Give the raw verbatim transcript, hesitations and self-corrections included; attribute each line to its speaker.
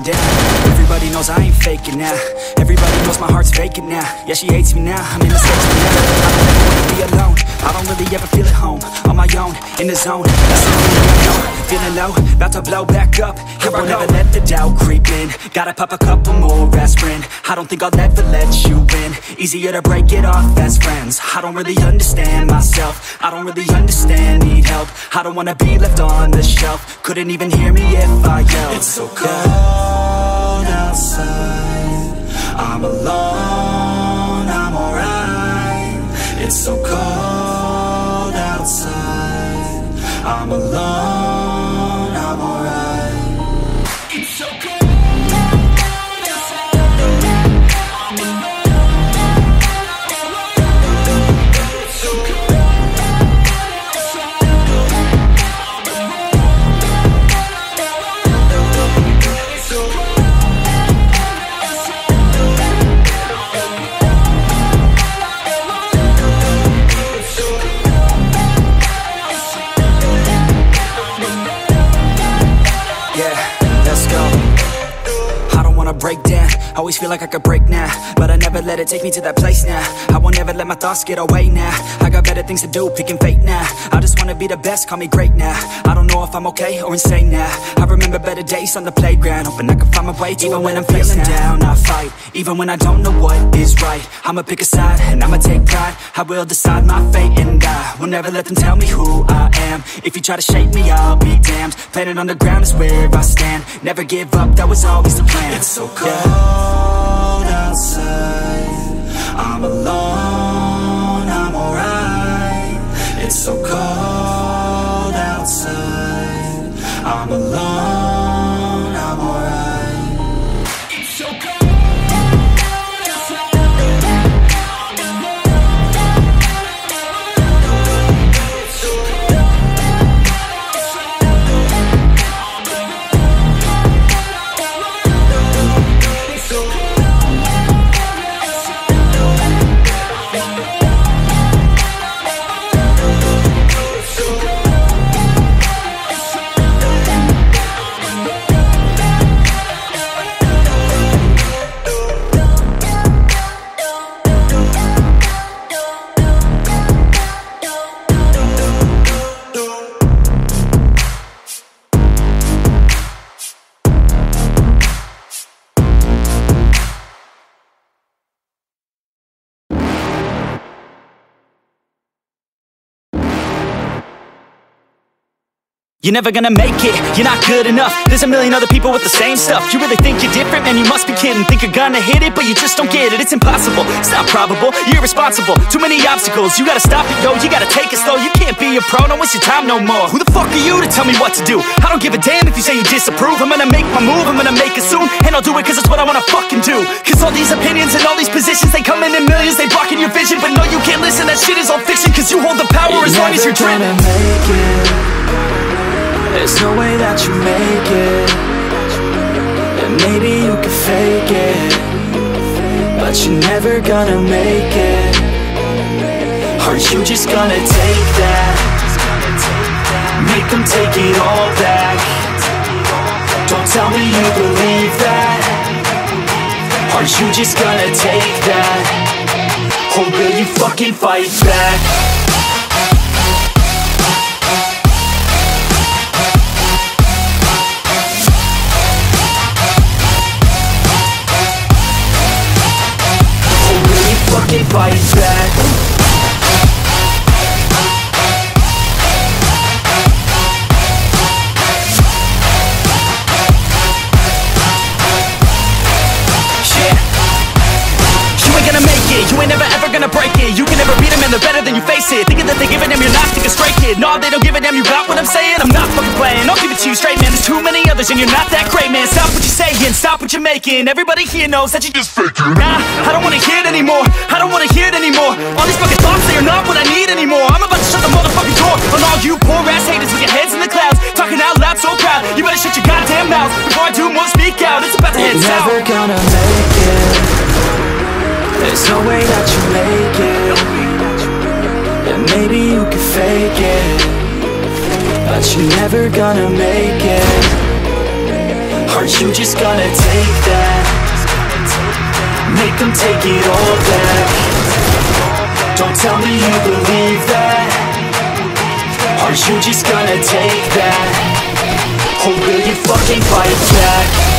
Speaker 1: down. Everybody knows I ain't faking now. Everybody knows my heart's vacant now. Yeah, she hates me now, I'm in the stage now. I don't ever wanna be alone, I don't really ever feel at home. On my own, in the zone, that's the only thing I know. Feeling low, about to blow back up. Here I won't ever let the doubt creep in. Gotta pop a couple more aspirin. I don't think I'll ever let you in. Easier to break it off as friends. I don't really understand myself, I don't really understand, need help. I don't wanna be left on the shelf. Couldn't even hear me if I yelled. It's so cold outside, I'm alone, I'm alright. It's so cold outside, I'm alone, I'm alright. It's so cold. Break down, always feel like I could break now, but I never let it take me to that place now. I won't ever let my thoughts get away now. I got better things to do, picking fate now. I just wanna be the best, call me great now. I don't know if I'm okay or insane now. I remember better days on the playground, hoping I can find my way to even when I'm feeling down, I fight, even when I don't know what is right. I'ma pick a side, and I'ma take pride. I will decide my fate, and I will never let them tell me who I am. If you try to shape me, I'll be damned. Planet on the ground is where I stand. Never give up, that was always the plan. It's so cold outside, I'm alone, I'm alright. It's so cold outside, I'm alone, I'm alright. It's so cold.
Speaker 2: You're never gonna make it, you're not good enough. There's a million other people with the same stuff. You really think you're different? Man, you must be kidding. Think you're gonna hit it, but you just don't get it. It's impossible, it's not probable, you're irresponsible. Too many obstacles, you gotta stop it, yo. You gotta take it slow, you can't be a pro. Don't waste your time no more. Who the fuck are you to tell me what to do? I don't give a damn if you say you disapprove. I'm gonna make my move, I'm gonna make it soon. And I'll do it cause it's what I wanna fucking do. Cause all these opinions and all these positions, they come in in millions, they blocking your vision. But no, you can't listen, that shit is all fiction. Cause you hold the power you're as long as you're driven.
Speaker 1: Make it. There's no way that you make it. And maybe you can fake it, but you're never gonna make it. Are you just gonna take that? Make them take it all back. Don't tell me you believe that. Are you just gonna take that? Or will you fucking fight back? Fucking fight back. You ain't never ever gonna break it. You can never beat them and they're better than you face it. Thinking that they give a damn, you're not, think a straight kid. No, they don't give a damn, you got what I'm saying? I'm not fucking playing, I'll give it to you straight, man. There's too many others and you're not that great, man. Stop what you're saying, stop what you're making. Everybody here knows that you just faking. Nah, I don't wanna hear it anymore, I don't wanna hear it anymore. All these fucking thoughts, they are not what I need anymore. I'm about to shut the motherfucking door on all you poor ass haters with your heads in the clouds, talking out loud so proud. You better shut your goddamn mouth before I do more, speak out. It's about to head south. Never gonna make it. There's no way that you make it. And maybe you can fake it, but you're never gonna make it.
Speaker 2: Are you just gonna take that? Make them take it all back. Don't tell me you believe that. Are you just gonna take that? Or will you fucking fight back?